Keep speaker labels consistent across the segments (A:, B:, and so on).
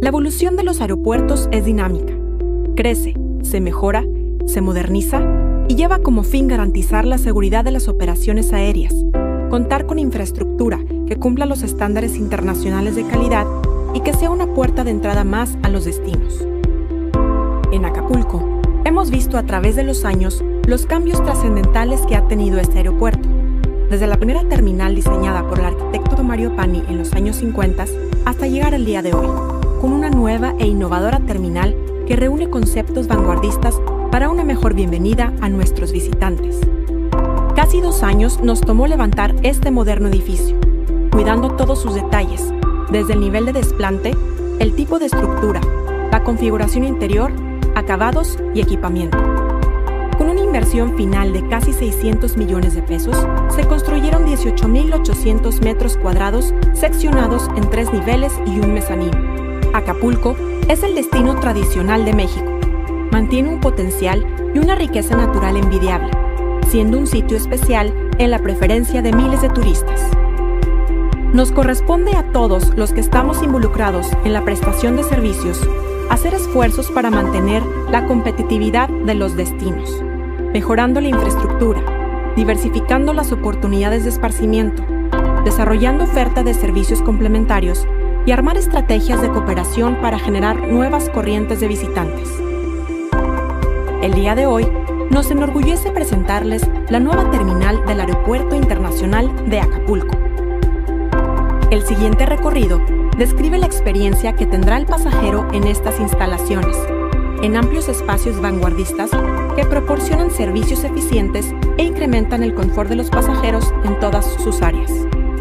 A: La evolución de los aeropuertos es dinámica. Crece, se mejora, se moderniza y lleva como fin garantizar la seguridad de las operaciones aéreas, contar con infraestructura que cumpla los estándares internacionales de calidad y que sea una puerta de entrada más a los destinos. En Acapulco, hemos visto a través de los años los cambios trascendentales que ha tenido este aeropuerto, desde la primera terminal diseñada por el arquitecto Mario Pani en los años 50 hasta llegar al día de hoy, con una nueva e innovadora terminal que reúne conceptos vanguardistas para una mejor bienvenida a nuestros visitantes. Casi 2 años nos tomó levantar este moderno edificio, cuidando todos sus detalles, desde el nivel de desplante, el tipo de estructura, la configuración interior, acabados y equipamiento. Con una inversión final de casi 600 millones de pesos, se construyeron 18.800 metros cuadrados seccionados en 3 niveles y un mezanín. Acapulco es el destino tradicional de México. Mantiene un potencial y una riqueza natural envidiable, siendo un sitio especial en la preferencia de miles de turistas. Nos corresponde a todos los que estamos involucrados en la prestación de servicios hacer esfuerzos para mantener la competitividad de los destinos, mejorando la infraestructura, diversificando las oportunidades de esparcimiento, desarrollando oferta de servicios complementarios y armar estrategias de cooperación para generar nuevas corrientes de visitantes. El día de hoy, nos enorgullece presentarles la nueva terminal del Aeropuerto Internacional de Acapulco. El siguiente recorrido describe la experiencia que tendrá el pasajero en estas instalaciones, en amplios espacios vanguardistas que proporcionan servicios eficientes e incrementan el confort de los pasajeros en todas sus áreas.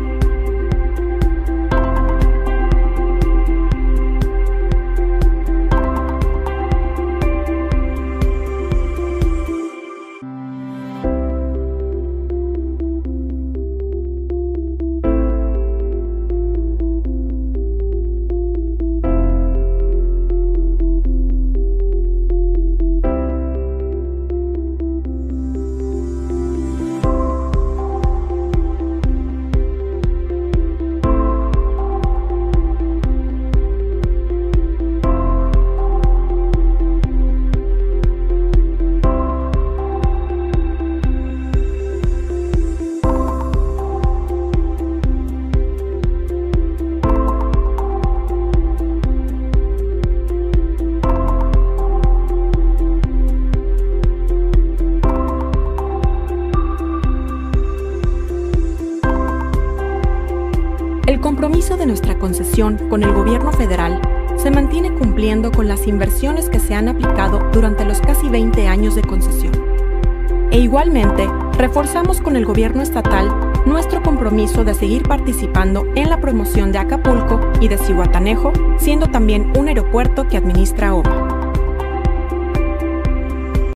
A: El compromiso de nuestra concesión con el gobierno federal se mantiene cumpliendo con las inversiones que se han aplicado durante los casi 20 años de concesión. E igualmente, reforzamos con el gobierno estatal nuestro compromiso de seguir participando en la promoción de Acapulco y de Zihuatanejo, siendo también un aeropuerto que administra OMA.